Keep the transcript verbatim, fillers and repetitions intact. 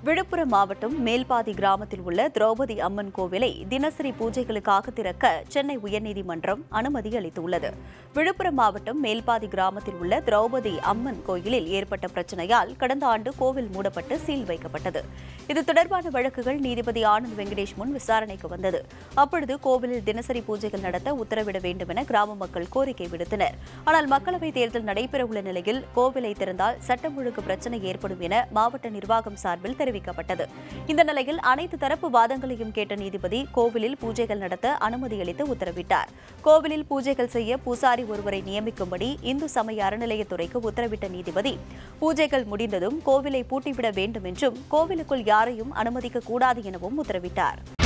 விழுப்புரம் மாவட்டம் மேல்பாதி கிராமத்தில் உள்ள திரௌபதி அம்மன் கோவிலை தினசரி பூஜைகளுக்காக திறக்க சென்னை உயர்நீதிமன்றம் அனுமதி அளித்துள்ளது. விழுப்புரம் மாவட்டம் மேல்பாதி கிராமத்தில் உள்ள திரௌபதி அம்மன் கோயிலில் ஏற்பட்ட பிரச்சினையால் கடந்த ஆண்டு கோவில் மூடப்பட்டு சீல் வைக்கப்பட்டது. இது தொடர்பான வழக்குகள் நீதிபதி ஆனந்த் வெங்கடேஷ் முன் விசாரணைக்கு வந்தது. அப்பொழுது கோவிலில் தினசரி பூஜைகள் நடத்த உத்தரவிட வேண்டும் என கிராம மக்கள் கோரிக்கை விடுத்தனர். ஆனால் மக்களவைத் தேர்தல் நடைபெறவுள்ள நிலையில் கோவிலை திறந்தால் சட்டம் ஒழுங்கு பிரச்சினை ஏற்படும் என மாவட்ட நிர்வாகம் சார்பில் தெரிவிக்கப்பட்டது. இந்த நிலையில் அனைத்து தரப்பு வாதங்களையும் கேட்ட நீதிபதி கோவிலில் பூஜைகள் நடத்த அனுமதி அளித்து உத்தரவிட்டார். கோவிலில் பூஜைகள் செய்ய பூசாரி ஒருவரை நியமிக்கும்படி இந்து சமய அறநிலையத்துறைக்கு உத்தரவிட்ட நீதிபதி பூஜைகள் முடிந்ததும் கோவிலை பூட்டிவிட வேண்டும் என்றும் கோவிலுக்குள் யாரையும் அனுமதிக்க கூடாது எனவும் உத்தரவிட்டார்.